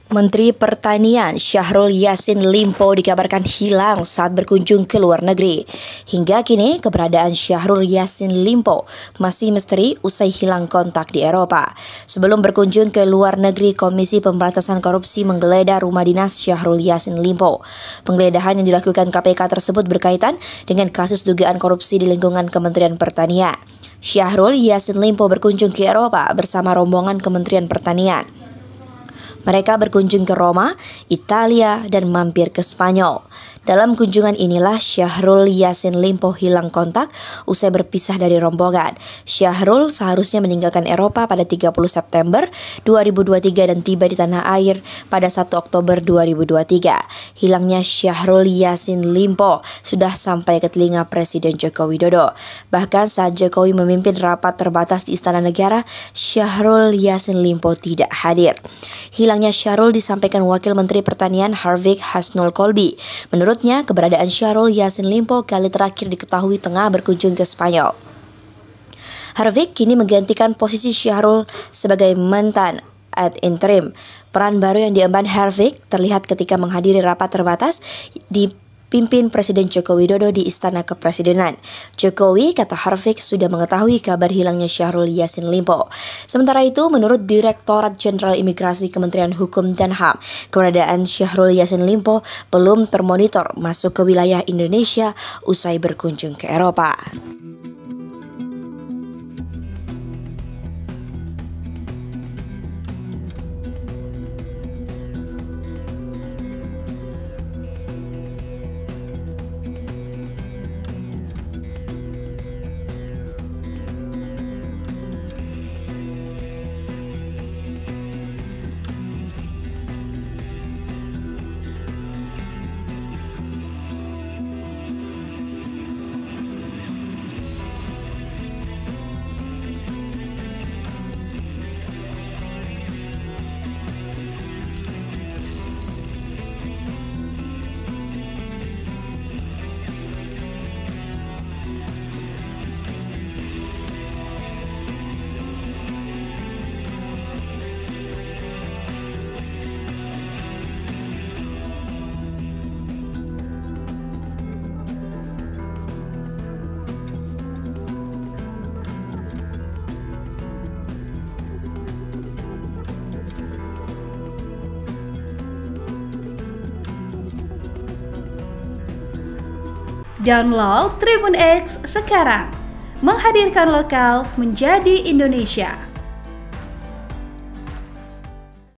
Menteri Pertanian Syahrul Yassin Limpo dikabarkan hilang saat berkunjung ke luar negeri. Hingga kini, keberadaan Syahrul Yassin Limpo masih misteri usai hilang kontak di Eropa. Sebelum berkunjung ke luar negeri, Komisi Pemberantasan Korupsi menggeledah rumah dinas Syahrul Yassin Limpo. Penggeledahan yang dilakukan KPK tersebut berkaitan dengan kasus dugaan korupsi di lingkungan Kementerian Pertanian. Syahrul Yassin Limpo berkunjung ke Eropa bersama rombongan Kementerian Pertanian. Mereka berkunjung ke Roma, Italia, dan mampir ke Spanyol. Dalam kunjungan inilah Syahrul Yassin Limpo hilang kontak usai berpisah dari rombongan. Syahrul seharusnya meninggalkan Eropa pada 30 September 2023 dan tiba di tanah air pada 1 Oktober 2023. Hilangnya Syahrul Yassin Limpo sudah sampai ke telinga Presiden Joko Widodo. Bahkan saat Jokowi memimpin rapat terbatas di Istana Negara, Syahrul Yassin Limpo tidak hadir. Hilangnya Syahrul disampaikan Wakil Menteri Pertanian Harvick Hasnul Kolbi. Menurutnya, keberadaan Syahrul Yassin Limpo kali terakhir diketahui tengah berkunjung ke Spanyol. Harvick kini menggantikan posisi Syahrul sebagai mantan ad interim. Peran baru yang diemban Harvick terlihat ketika menghadiri rapat terbatas dipimpin Presiden Joko Widodo di Istana Kepresidenan. Jokowi, kata Harvick, sudah mengetahui kabar hilangnya Syahrul Yassin Limpo. Sementara itu, menurut Direktorat Jenderal Imigrasi Kementerian Hukum dan HAM, keberadaan Syahrul Yassin Limpo belum termonitor masuk ke wilayah Indonesia usai berkunjung ke Eropa. Download Tribun X sekarang, menghadirkan lokal menjadi Indonesia.